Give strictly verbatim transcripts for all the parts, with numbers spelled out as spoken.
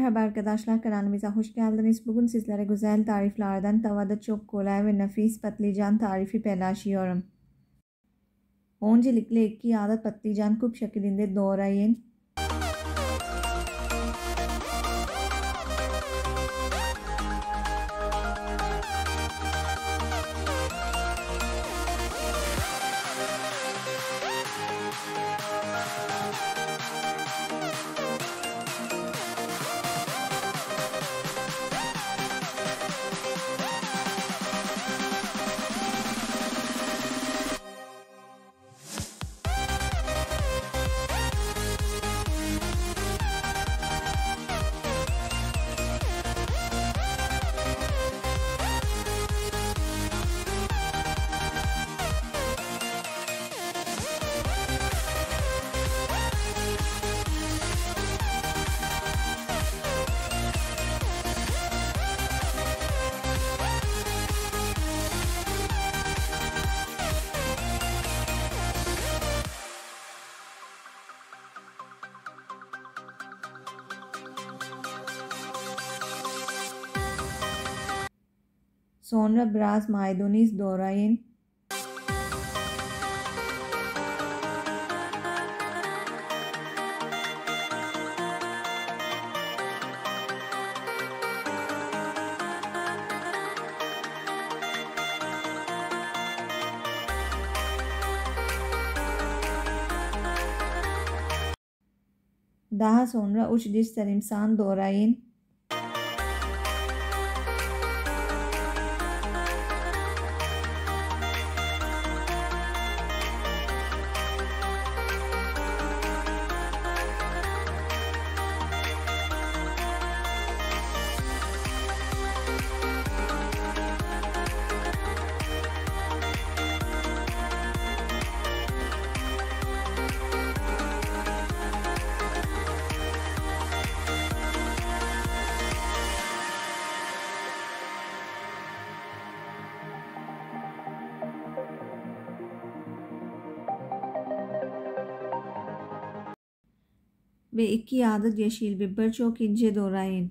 Merhaba arkadaşlar, kanalımıza hoş geldiniz. Bugün sizlere güzel tariflerden tavada çok kolay ve nefis patlıcan tarifi paylaşıyorum. Öncelikle iki adet patlıcan küp şeklinde doğrayın. Sonra biraz maydanoz doğrayın. Daha sonra üç diş sarımsak doğrayın. Ve iki adet yeşil biber çok ince doğrayın.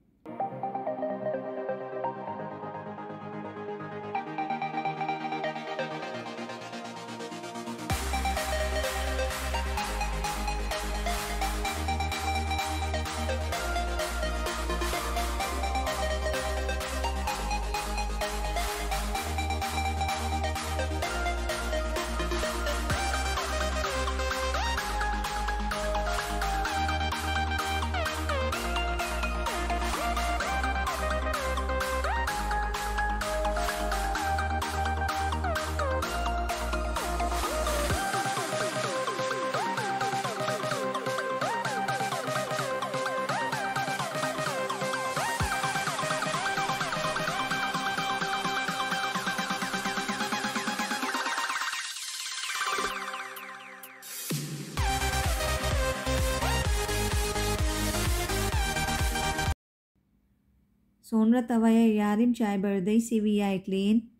Sonra tavaya yarım çay bardağı sıvı yağ ekleyin.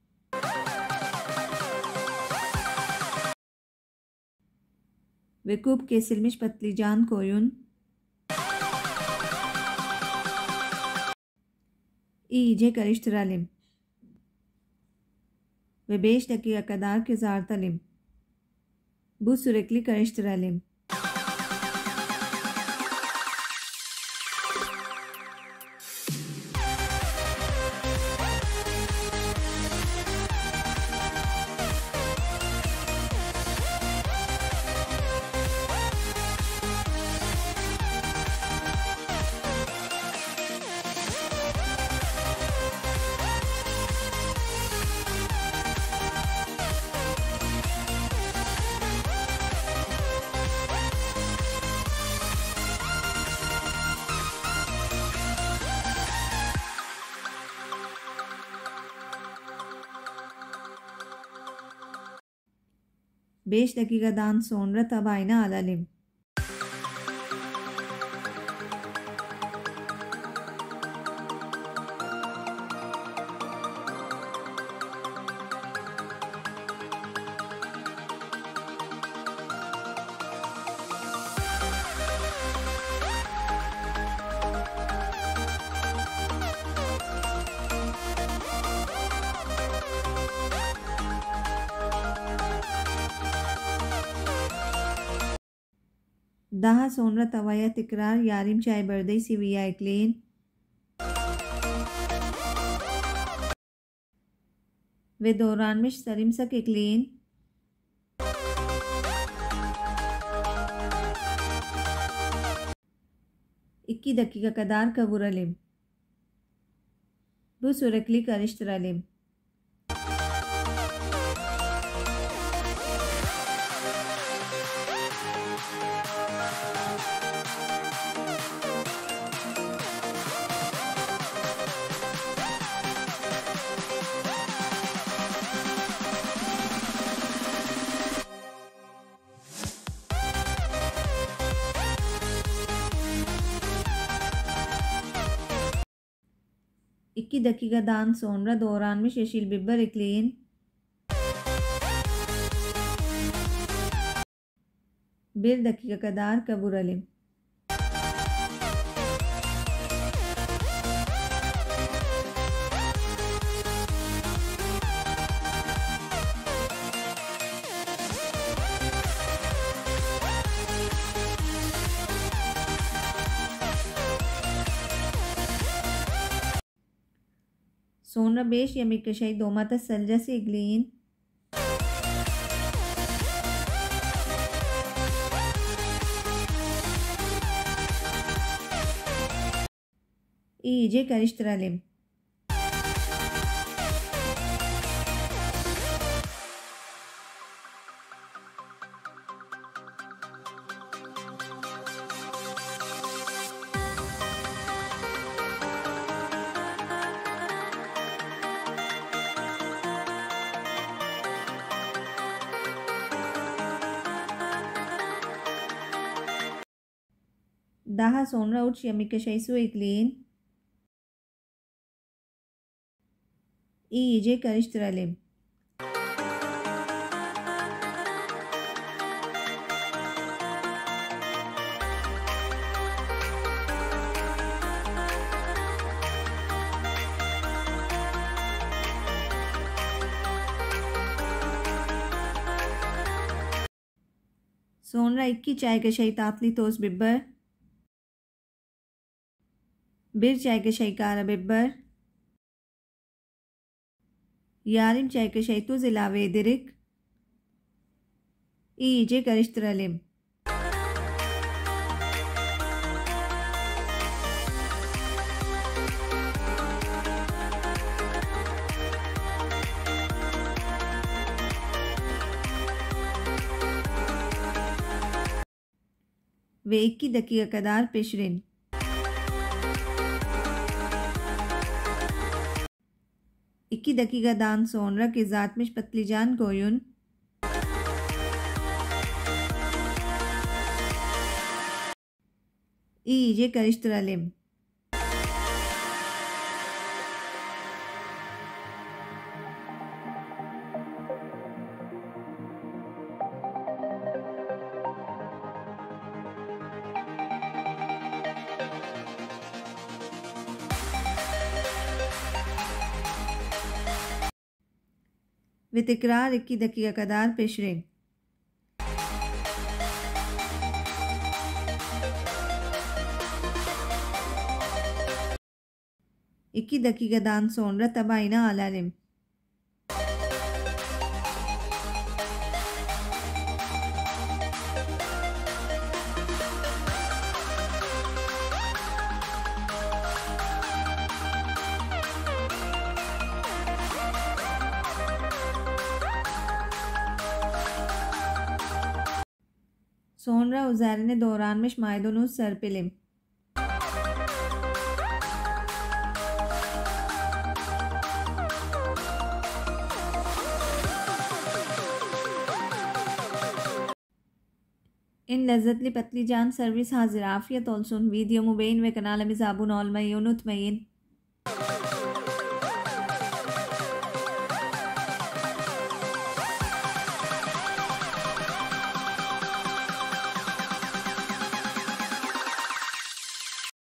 Ve küp kesilmiş patlıcan koyun. İyice karıştıralım. Ve beş dakika kadar kızartalım. Bu sürekli karıştıralım. beş dakikadan sonra tabağına alalım. daha sonra tavaya tekrar yarım çay bardağı sıvı yağ ekleyin. Ve doğranmış sarımsak ekleyin. iki dakika kadar kavuralım. Bu sürekli karıştıralım. iki dakikadan sonra doğranmış yeşil biber ekleyin. bir dakika kadar kavuralım. Sonra beş yemek kaşığı domates salçası ekleyin. İyice karıştıralım. Daha sonra üç yemek kaşığı su ekleyin. İyice karıştıralım. Sonra iki çay kaşığı tatlı toz biber, bir çay kaşığı karabiber, yarım çay kaşığı tuz ilave ederek iyice karıştıralım. Ve iki dakika kadar pişirin. iki dakikadan sonra kızartmış patlıcan koyun. İyice karıştıralım. Ve tekrar iki dakika kadar pişirin. iki dakikadan sonra tabağına alalım. Sonra üzerine doğranmış maydanoz serpelim. In लज्जतली patlıcan servis hazır. Afiyet olsun. Videomu beğen ve kanalımıza abone olmayı unutmayın.